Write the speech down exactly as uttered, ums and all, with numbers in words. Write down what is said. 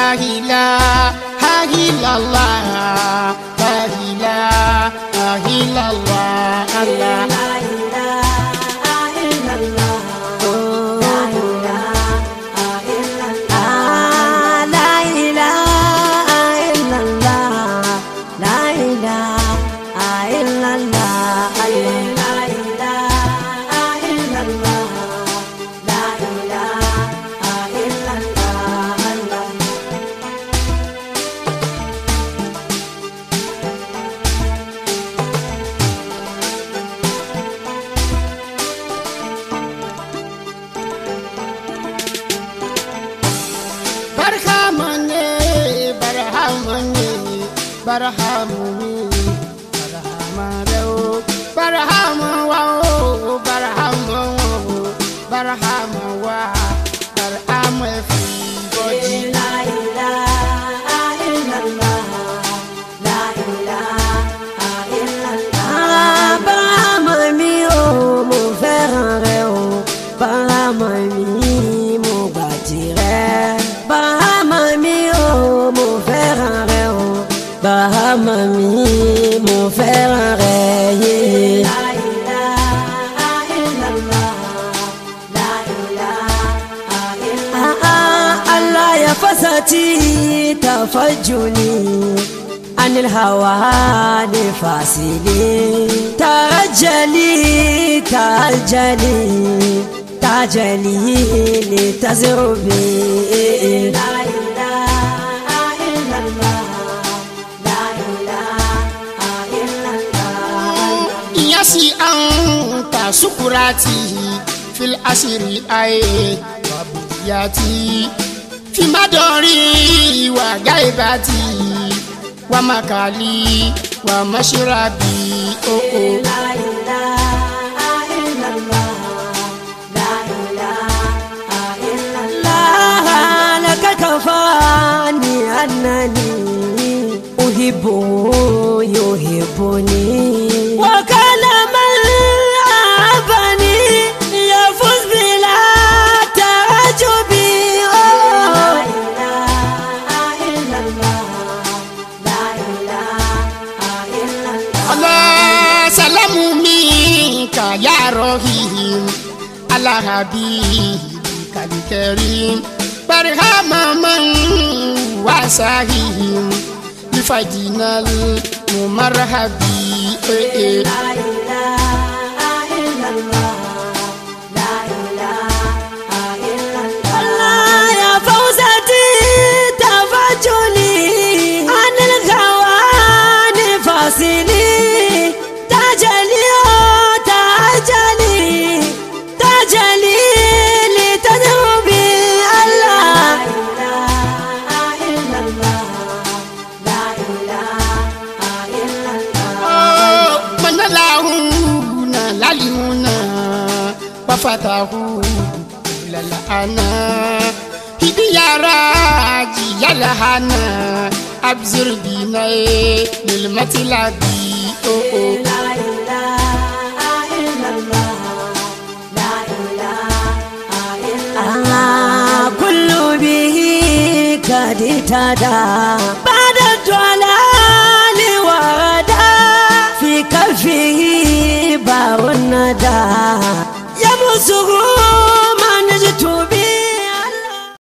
ilaha illallah, la ilaha illallah, Allah. Barhamuni, Barhamaro, Barhamawa, Barhamawa, Barhamawa, Barham everybody. La ilaha illallah, la ilaha illallah. Barhamami o mo ferre o, Barhamami mo batire, Barhamami o mo ferre o. Barhamami mon frère rayé. La ilaha illallah, la ilaha illallah. Allah ya fasati tafajjuni anil hawa nifasili tarajali tajali tajali litazrubi. La ilaha illallah, yasi anta sukurati fil asiri ay wabiyati fi madori wa gaibati wa makali wa mashrabi. Oh oh. La ilaha illallah, la ilaha illallah. Laka kafani annani uhibbu yuhibbuni. Ya Rahim ala habibika al-karim barhamaman wasahihim lifadinal mumarhabi. La ilaha illallah, la ilaha illallah. Allah ya fawzati tafajjuli anil ghawani fasili tajali fatahu lala ana hidiyara jiyala hana abzir bina lil matilabi. Oh oh. La ilaha illallah, la ilaha illallah. Kullu bihi kaditada ba'da dalali warada fi kafihi barunada. Yamusuhu